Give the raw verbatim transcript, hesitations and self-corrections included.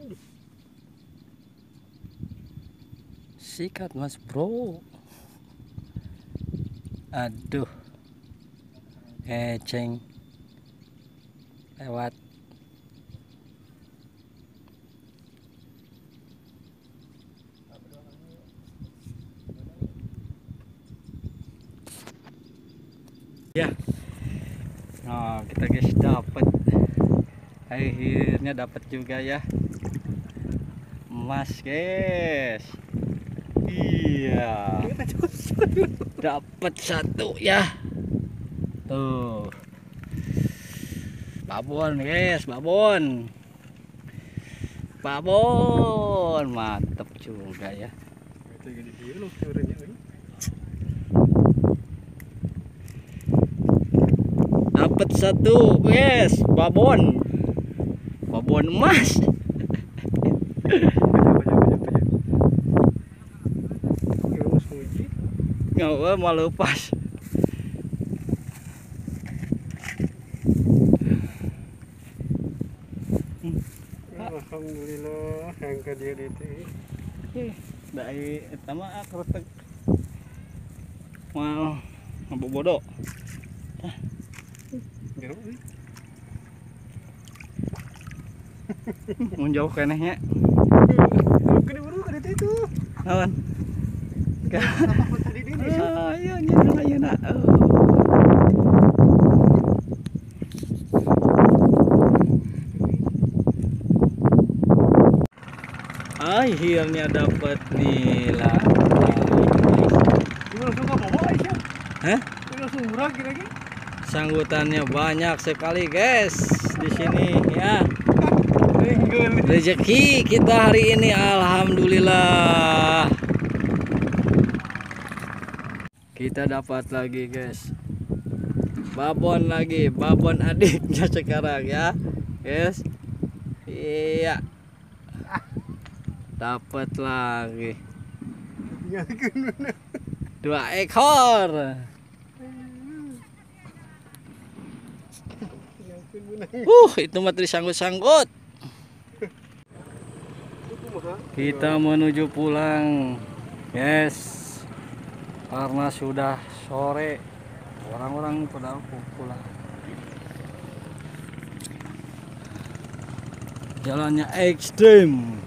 Sikat mas bro. Aduh, eceng lewat. Ya, nah kita guys dapat, akhirnya dapat juga ya emas guys. Iya, dapat satu ya. Tuh, babon guys, babon, babon, mantep juga ya. Dapat satu guys, babon, babon emas. Nggak mau lepas. Alhamdulillah angka dia itu. Dari pertama kretek mau ngabuk bodoh. Menjauh kenehnya. Gede baru gede itu. Awan. Apa tadi ini? Ah, iya nyana nyana. Akhirnya dapat nila. Ini langsung nggak bawa aja. Hah? Ini langsung murah kira-kira. Sanggutannya banyak sekali guys di sini ya. Rezeki kita hari ini alhamdulillah. Kita dapat lagi guys. Babon lagi, babon adiknya sekarang ya. Guys. Iya. Dapat lagi. Dua ekor. Uh, itu materi sanggut-sanggut. Kita menuju pulang, guys. Karena sudah sore, orang-orang pada pulang. Jalannya ekstrim.